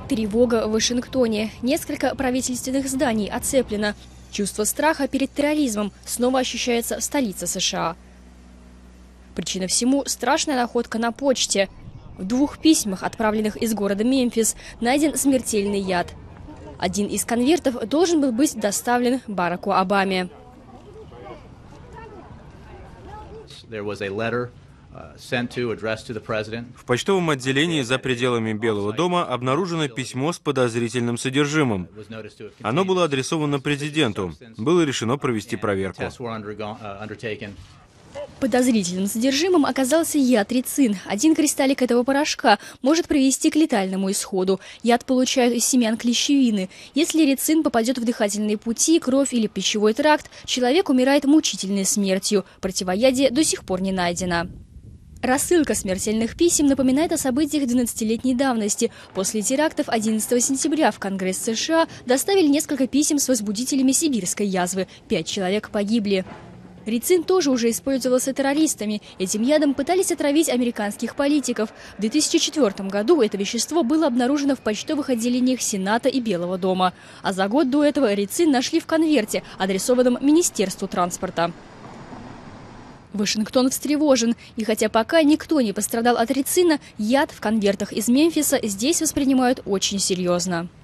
Тревога в Вашингтоне. Несколько правительственных зданий оцеплено. Чувство страха перед терроризмом снова ощущается в столице США. Причина всему – страшная находка на почте. В 2 письмах, отправленных из города Мемфис, найден смертельный яд. Один из конвертов должен был быть доставлен Бараку Обаме. В почтовом отделении за пределами Белого дома обнаружено письмо с подозрительным содержимым. Оно было адресовано президенту. Было решено провести проверку. Подозрительным содержимым оказался яд рицин. 1 кристаллик этого порошка может привести к летальному исходу. Яд получают из семян клещевины. Если рицин попадет в дыхательные пути, кровь или пищевой тракт, человек умирает мучительной смертью. Противоядие до сих пор не найдено. Рассылка смертельных писем напоминает о событиях 12-летней давности. После терактов 11 сентября в Конгресс США доставили несколько писем с возбудителями сибирской язвы. 5 человек погибли. Рицин тоже уже использовался террористами. Этим ядом пытались отравить американских политиков. В 2004 году это вещество было обнаружено в почтовых отделениях Сената и Белого дома. А за год до этого рицин нашли в конверте, адресованном Министерству транспорта. Вашингтон встревожен. И хотя пока никто не пострадал от рицина, яд в конвертах из Мемфиса здесь воспринимают очень серьезно.